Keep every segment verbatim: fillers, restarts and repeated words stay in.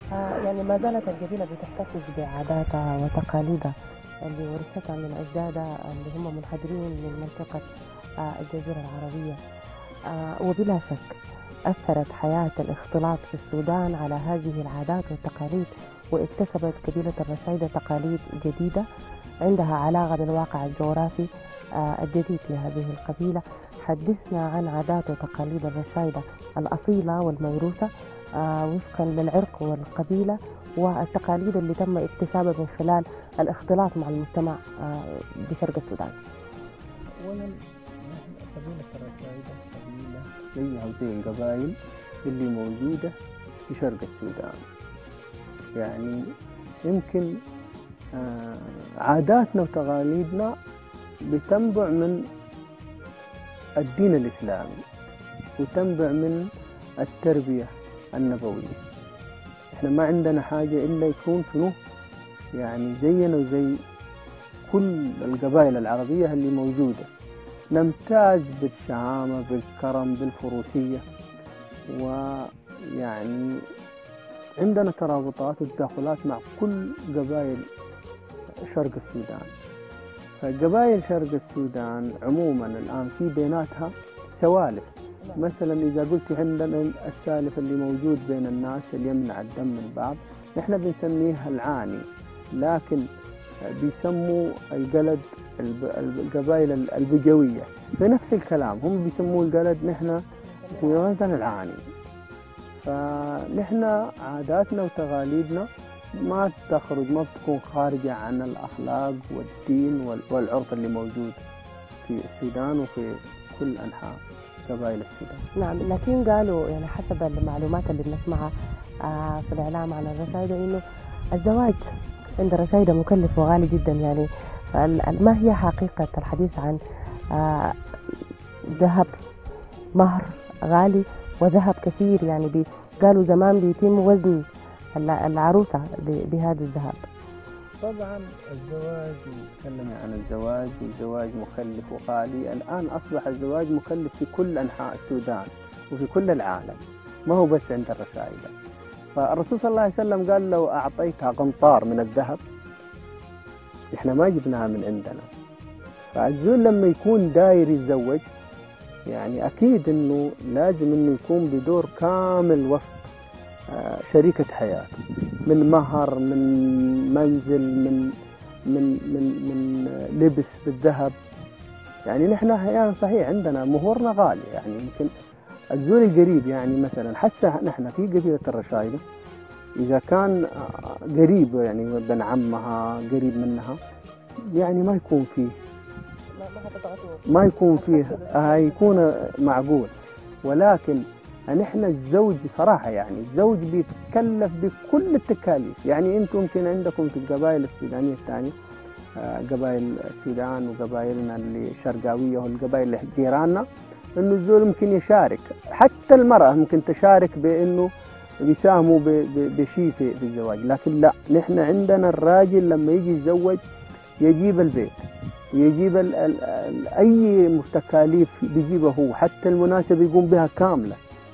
آه، يعني ما زالت القبيلة بتحتفظ بعاداتها وتقاليدها اللي ورثتها من أجدادها اللي هم منحدرين من منطقة آه، الجزيرة العربية. آه، وبلا شك أثرت حياة الاختلاط في السودان على هذه العادات والتقاليد، واكتسبت قبيلة الرشايدة تقاليد جديدة عندها علاقة بالواقع الجغرافي آه، الجديد لهذه القبيلة. حدثنا عن عادات وتقاليد الرشايدة الأصيلة والموروثة آه، وفقا للعرق والقبيلة، والتقاليد اللي تم اكتسابها من خلال الاختلاط مع المجتمع آه، بشرق السودان. أولا قبيلة الرشايدة قبيلة زيها زي القبائل اللي موجودة في شرق السودان. يعني يمكن آه عاداتنا وتقاليدنا بتنبع من الدين الإسلامي وتنبع من التربية النبوية. احنا ما عندنا حاجة إلا يكون شنو يعني زينا وزي كل القبائل العربية اللي موجودة، نمتاز بالشهامة بالكرم بالفروسية، ويعني عندنا ترابطات وتداخلات مع كل قبائل شرق السودان. فقبائل شرق السودان عموما الآن في بيناتها سوالف. مثلا إذا قلت عندنا السالف اللي موجود بين الناس اللي يمنع الدم من بعض، نحن بنسميها العاني، لكن بيسموا القلد القبائل البجوية بنفس الكلام، هم بيسموه القلد، نحن في مثلا العاني. فنحن عاداتنا وتقاليدنا ما تخرج ما بتكون خارجة عن الأخلاق والدين والعرف اللي موجود في السودان وفي كل أنحاء قبائل السودان. نعم، لكن قالوا يعني حسب المعلومات اللي بنسمعها آه في الإعلام عن الرشايدة إنه الزواج عند الرشايدة مكلف وغالي جدا. يعني ما هي حقيقة الحديث عن آه ذهب مهر غالي وذهب كثير؟ يعني بي قالوا زمان بيتم وزن العروسة بهذا الذهب. طبعا الزواج، نتكلم عن الزواج، الزواج مكلف وغالي. الآن أصبح الزواج مكلف في كل أنحاء السودان وفي كل العالم، ما هو بس عند الرشايدة. فالرسول صلى الله عليه وسلم قال لو أعطيتها قنطار من الذهب، إحنا ما جبناها من عندنا. فالزول لما يكون داير يتزوج يعني أكيد إنه لازم إنه يكون بدور كامل وسط شريكة حياته، من مهر، من منزل، من من من من لبس بالذهب. يعني نحن أحيانا صحيح عندنا مهورنا غالي، يعني يمكن الزول القريب يعني مثلا حتى نحن في قبيلة الرشايدة إذا كان قريب يعني ابن عمها قريب منها يعني ما يكون فيه ما يكون فيه هيكون معقول. ولكن نحن الزوج صراحة يعني الزوج بيتكلف بكل التكاليف. يعني انتم يمكن عندكم في القبائل السودانية الثانية قبائل السودان وقبائلنا اللي شرقاوية والقبائل اللي جيراننا انه الزول ممكن يشارك، حتى المرأة ممكن تشارك بانه بيساهموا بشيء في الزواج. لكن لا، نحن عندنا الراجل لما يجي يتزوج يجيب البيت، يجيب ال ال ال اي تكاليف بيجيبها هو، حتى المناسبة يقوم بها كاملة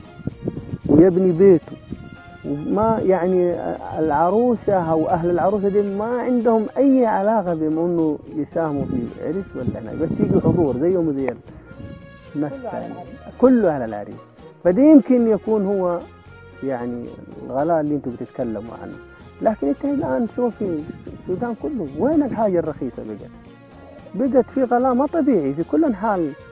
ويبني بيته. وما يعني العروسة أو أهل العروسة دي ما عندهم أي علاقة بما إنه يساهموا في عرس ولا هنا، بس يجوا حضور زيهم زي الناس الثانية، كله على العريس. فده يمكن يكون هو يعني الغلاء اللي أنتم بتتكلموا عنه. لكن أنت الآن شوف في السودان كله وين الحاجة الرخيصة بقت؟ بقت في غلاء ما طبيعي في كل أنحاء